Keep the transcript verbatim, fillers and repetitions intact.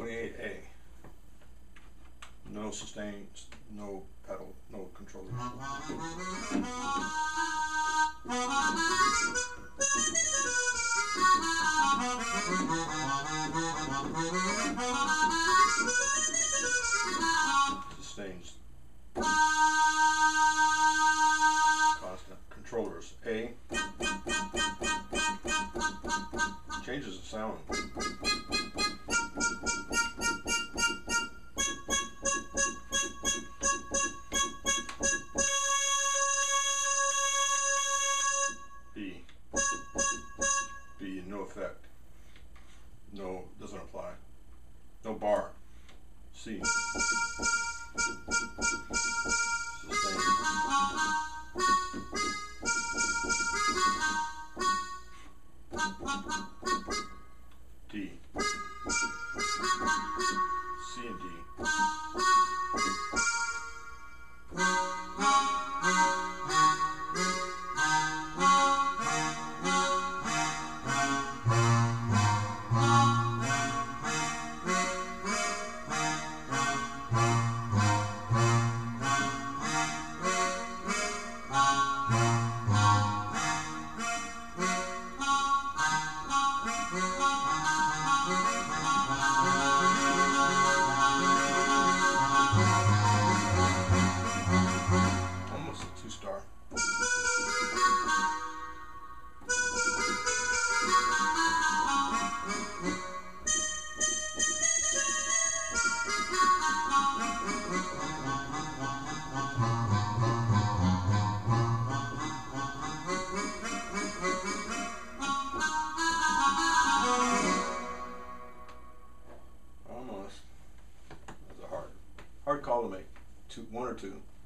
twenty-eight A. No sustains, no pedal, no controller. Sustains. Constant. Controllers. A. Changes the sound. B. B, no effect. No, doesn't apply. No bar. C. Sustain. D. C and D. Almost a two star. Almost. That was a hard, hard call to make. Two, one or two.